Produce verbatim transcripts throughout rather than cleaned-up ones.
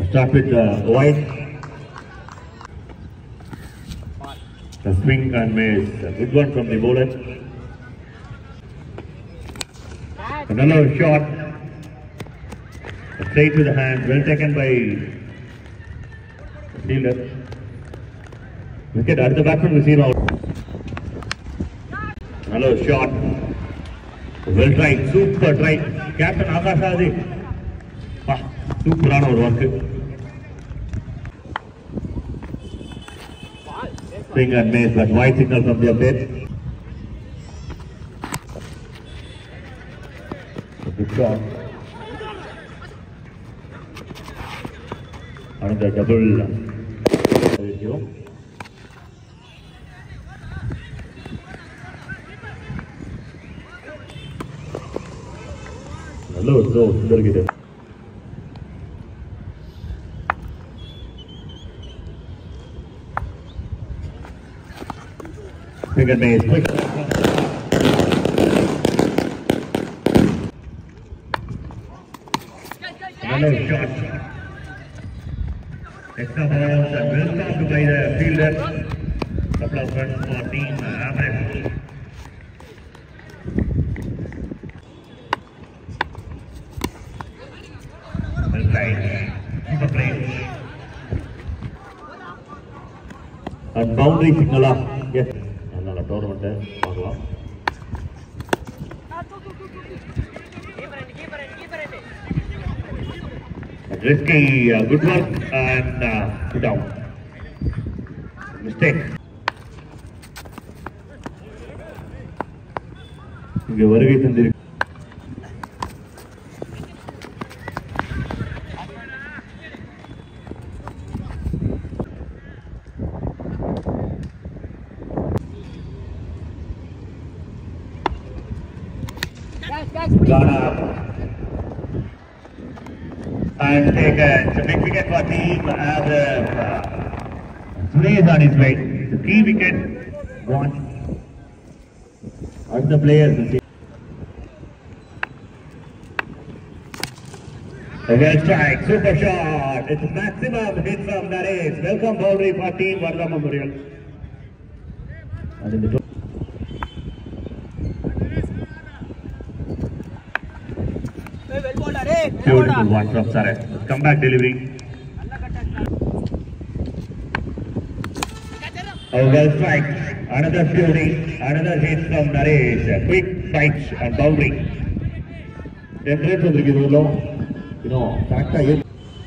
Start with uh, white. The swing and miss. A good one from the bowler. Another shot. Straight to the hand. Well taken by the fielder. Wicket at the batsman receive out. Another shot. Well tried. Super tried. Captain Akash Adi. Ah, super on our work. Swing and miss, but white signal from the update. Good shot. Another double. There you go. Hello, so Sundar Gita. Swing and miss, quick. Another shot. Extra balls and well stopped by the fielder. Couple of runs for team abref. Well played. Super played. And boundary signal up. Yes. Another tournament. Parக்கலாம். Risky, uh, good work and uh, put out. Mistake. இங்கே வருகை தந்திருக்கு. Got up. And take a big wicket for team as uh, Surya is on his way. The key wicket won. As the players will see. A well strike, super shot. It's maximum hit from Naresh. Welcome boundary for team Varadha Memorial. And in the beautiful one from Saret. Come back delivery. A well strike. Another beauty. Another hit from Naresh. A quick fight and boundary. ten runs on the Girulo. You know, Takta is.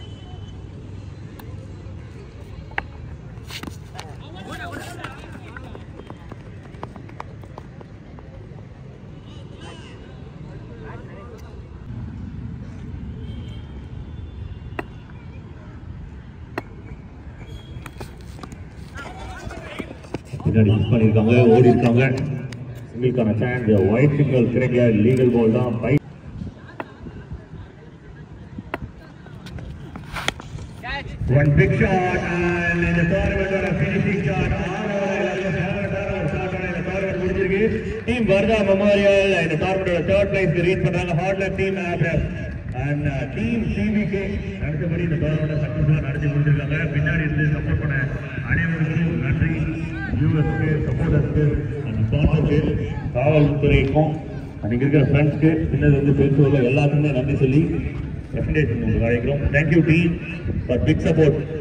பின்னாடி miss பண்ணியிருக்காங்க, ஓடி இருக்காங்க. சிங்கிள்கான chance, white signal கிடைக்கல, legal ball தான். One big shot and in the tournament or a finishing shot. Team Varadha Memorial in the tournament or third place they reach பண்ணாங்க. Hard luck team abref and uh, team C V K அடுத்தபடி இந்த tournament சக்சஸ்ஃபுல்லா நடத்தி முடிச்சிருக்காங்க. பின்னாடி இருந்து support பண்ண அனைவருக்கும் நன்றி. யூஎஸ்க்கு சப்போர்ட்டர்ஸ்க்கு அண்ட் ஸ்பான்சர்ஸ்க்கு காவல்துறைக்கும் அன்றைக்கி இருக்கிற ஃப்ரெண்ட்ஸ்க்கு பின்னாடி வந்து பேசுவதில் எல்லாத்துக்குமே நன்றி சொல்லி ரெக்கமெண்டேஷன் உங்களுக்கு அழைக்கிறோம். Thank you team for big support.